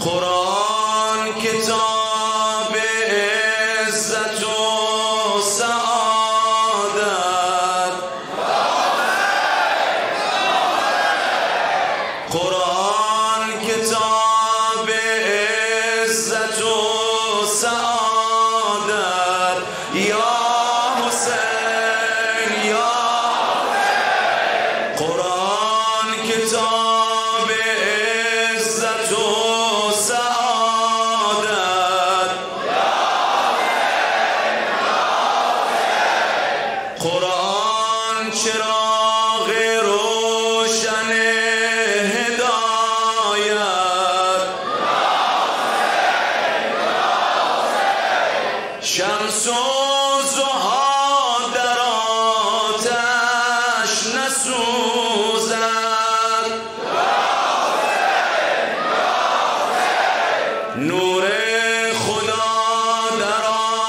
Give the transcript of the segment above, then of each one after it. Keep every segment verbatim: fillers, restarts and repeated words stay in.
قرآن کتاب عزت و سعادت، قرآن کتاب عزت و سعادت، یا حسین یا قرآن کتاب عزت و سعادت، قرآن چراغ روشن هدایت، شمس و ضحی در آتش نسوزد، نور خدا در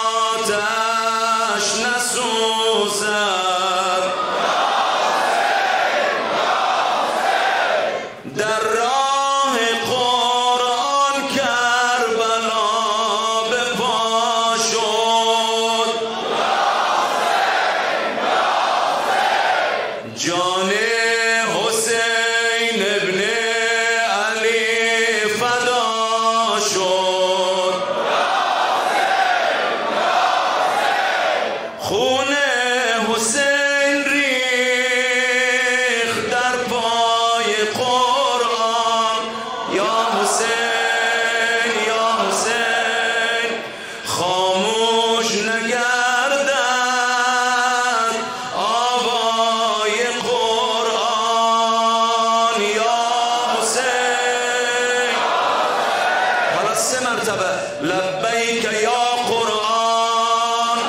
آتش نسوزد، در راه قرآن کربلا به پا شد، جان حسین ابن علی فدا شد، خون حسین ریخت در پای قرآن، یا حسین یا حسین خاموش نگردد آوای قرآن، یا حسین. حالا سه مرتبه لبیک یا قرآن،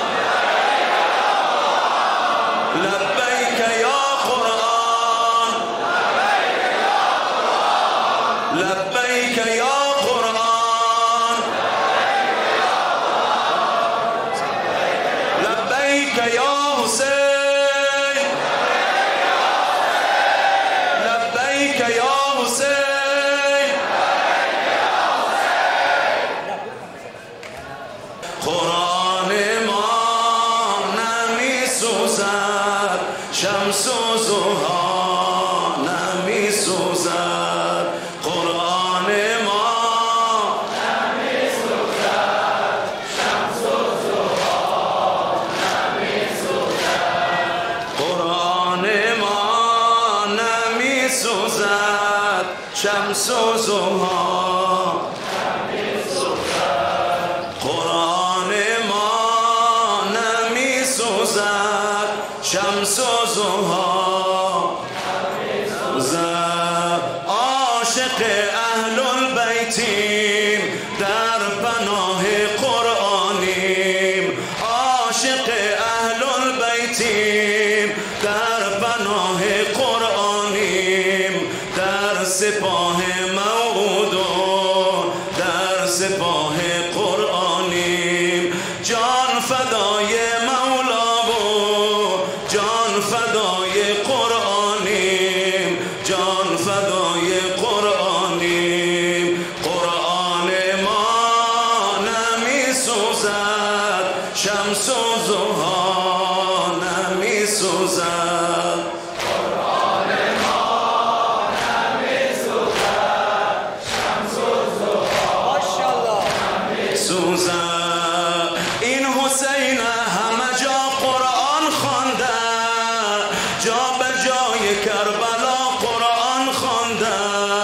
لبیک یا قرآن، لبیک یا قرآن، لبیک یا حسین، لبیک یا حسین. قرآن ما نمی سوزد، شمس و ضحی نمی سوزد، قرآن ما نمی سوزد، شمس و ضحی نمی سوزد، قرآن ما نمی سوزد، شمس و ضحی نمی سوزد، قرآن ما نمی سوزد، شمس و ضحی نمی سوزد. عاشق اهل البیتیم در پناه قرآنیم، عاشق اهل البیتیم در پناه قرآنیم، در سپاه موعود و در سپاه قرآنیم، جان فدای مولا و جان فدای قرآنیم، جان فدای قرآنیم، قرآن ما نمی سوزد، شمس و ضحی نمی سوزد، قرآن ما نمی سوزد، شمس و ضحی نمی سوزد. این حسین همه جا قرآن خوانده، جا به جای کربلا قرآن خوانده،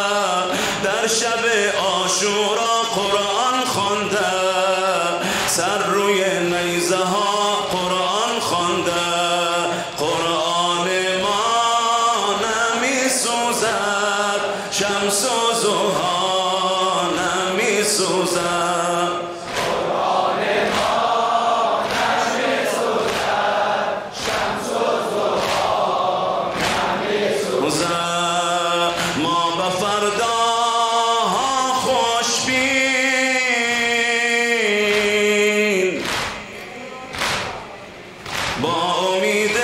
در شب عاشورا قرآن خوانده، سر روی نیزه ها قرآن خوانده، قرآن ما نمی سوزد، شمس و ضحی نمی سوزد، قرآن ما نمی سوزد، شمس و ضحی نمی سوزد. ما به فرداها خوشبین، با امید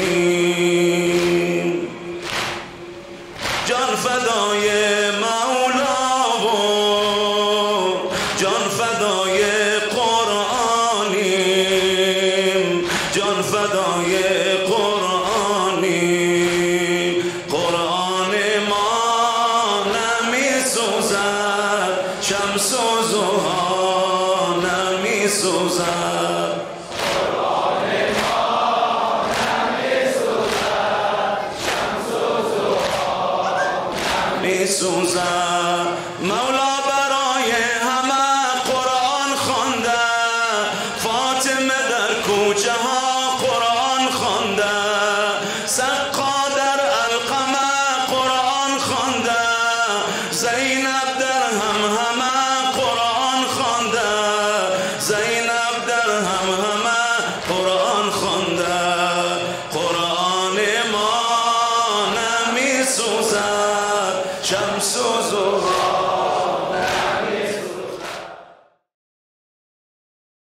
قرآنی، جان فدای مولا شمس و ضحا نمی سوزد قرآن ما نمی سوزد شمس و ضحا نمی سوزد مولا برای همه قرآن خوانده فاطمه در کوچه ها قرآن خوانده سقا در القمه قرآن خوانده زینب در هم همه قرآن خوانده زینب در هم همه قرآن خوانده قرآن ما نمی سوزد شمس و ضحا